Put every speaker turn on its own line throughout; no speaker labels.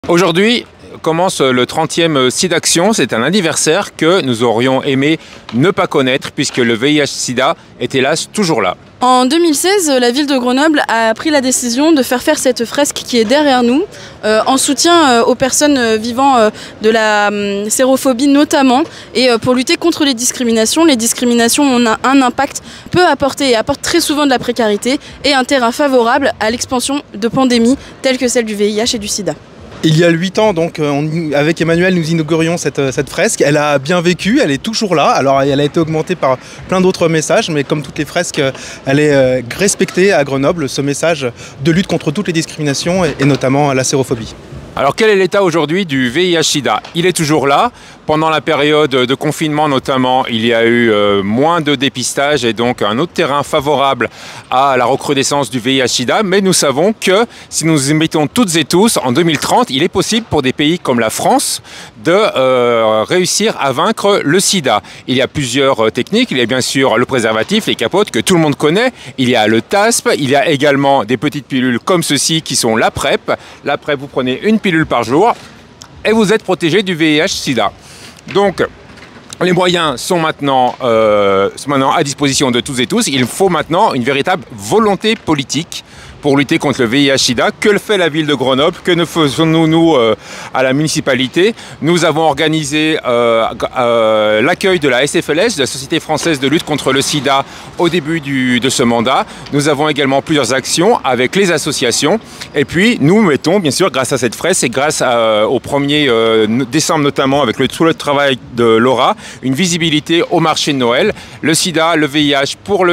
Aujourd'hui commence le 30e SIDAction. C'est un anniversaire que nous aurions aimé ne pas connaître puisque le VIH-Sida est hélas toujours là.
En 2016, la ville de Grenoble a pris la décision de faire cette fresque qui est derrière nous, en soutien aux personnes vivant de la sérophobie notamment, et pour lutter contre les discriminations. Les discriminations ont un impact, apportent très souvent de la précarité et un terrain favorable à l'expansion de pandémies telles que celle du VIH et du sida.
Il y a 8 ans, donc, avec Emmanuel, nous inaugurions cette fresque. Elle a bien vécu, elle est toujours là. Alors, elle a été augmentée par plein d'autres messages, mais comme toutes les fresques, elle est respectée à Grenoble, ce message de lutte contre toutes les discriminations et notamment la sérophobie.
Alors quel est l'état aujourd'hui du VIH-Sida? Il est toujours là. Pendant la période de confinement notamment, il y a eu moins de dépistage et donc un autre terrain favorable à la recrudescence du VIH-Sida. Mais nous savons que si nous y mettons toutes et tous, en 2030, il est possible pour des pays comme la France de réussir à vaincre le sida. Il y a plusieurs techniques. Il y a bien sûr le préservatif, les capotes que tout le monde connaît. Il y a le TASP. Il y a également des petites pilules comme ceci qui sont la PrEP. La PrEP, vous prenez une pilule par jour et vous êtes protégé du VIH-Sida. Donc, les moyens sont maintenant à disposition de tous et tous. Il faut maintenant une véritable volonté politique pour lutter contre le VIH-Sida. Que fait la ville de Grenoble? Que ne faisons-nous, nous, à la municipalité? Nous avons organisé l'accueil de la SFLS, de la Société française de lutte contre le sida, au début de ce mandat. Nous avons également plusieurs actions avec les associations. Et puis, nous mettons, bien sûr, grâce à cette fresque et grâce au 1er décembre notamment, avec tout le travail de Laura, une visibilité au marché de Noël. Le sida, le VIH, pour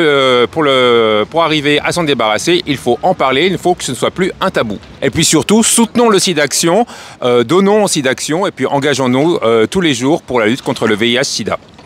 arriver à s'en débarrasser, il faut en parler, il faut que ce ne soit plus un tabou. Et puis surtout, soutenons le SIDAction, donnons au SIDAction et puis engageons-nous tous les jours pour la lutte contre le VIH-Sida.